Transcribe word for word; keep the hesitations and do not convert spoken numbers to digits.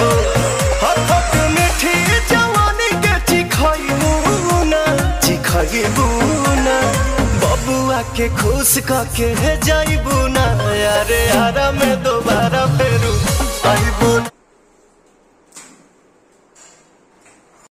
हथक मीठी जवानी के चिखइबू ना चिखइबू ना बबुआ के खुश करके जाइबू ना यारे यारा में दोबारा फिर